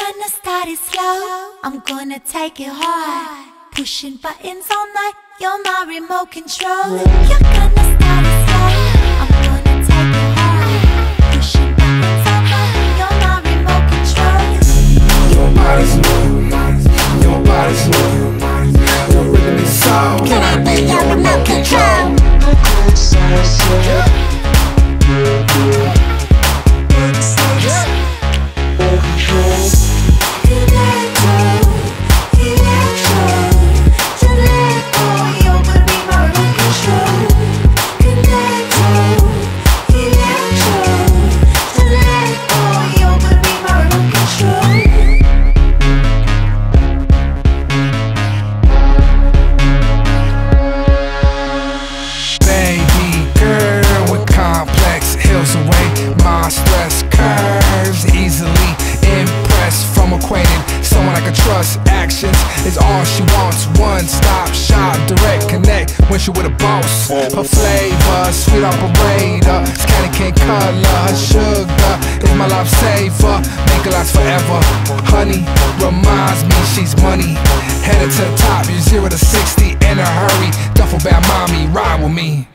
gonna start it slow, I'm gonna take it hard. Pushing buttons all night, you're my remote control. You're gonna start it slow, I'm gonna take it hard. Pushing buttons all night, you're my remote control. Your body's moving, your body's moving, your rhythm is soul. Can I be your remote control? My stress curves easily impressed from acquainted someone I can trust. Actions is all she wants. One stop shop, direct connect when she with a boss. Her flavor, sweet operator, it's candy cane color. Her sugar is my lifesaver, make it last forever. Honey reminds me she's money. Headed to the top, you 0 to 60 in a hurry. Duffel bag mommy, ride with me.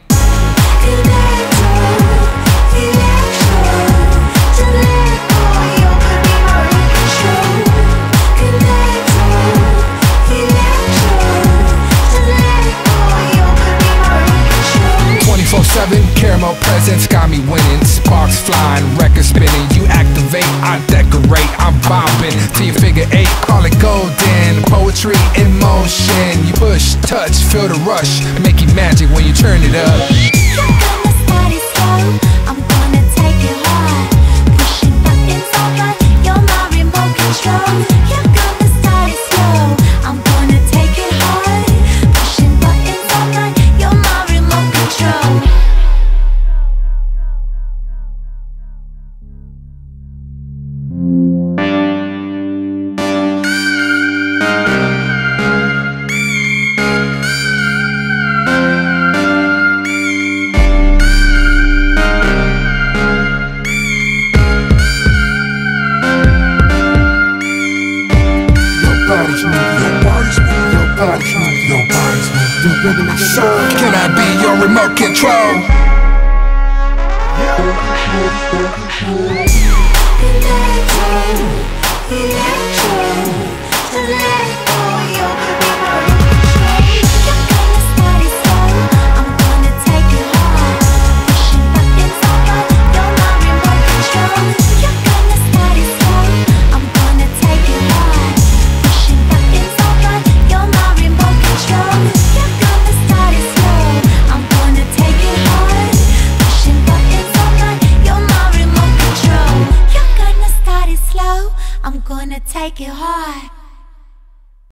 Caramel presents got me winning. Sparks flying, records spinning. You activate, I decorate. I'm bobbing to your figure 8. Call it golden. Poetry in motion. You push, touch, feel the rush. Make you magic when you turn it up. You're gonna start it slow, I'm gonna take it hard. Pushing buttons all night, you're my remote control. You're gonna start it slow, I'm gonna take it hard. Pushing buttons all night, you're my remote control. Can I be your remote control? I'm gonna take it hard.